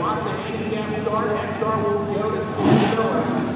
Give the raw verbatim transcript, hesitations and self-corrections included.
off the handicap start. That start will go to Miller.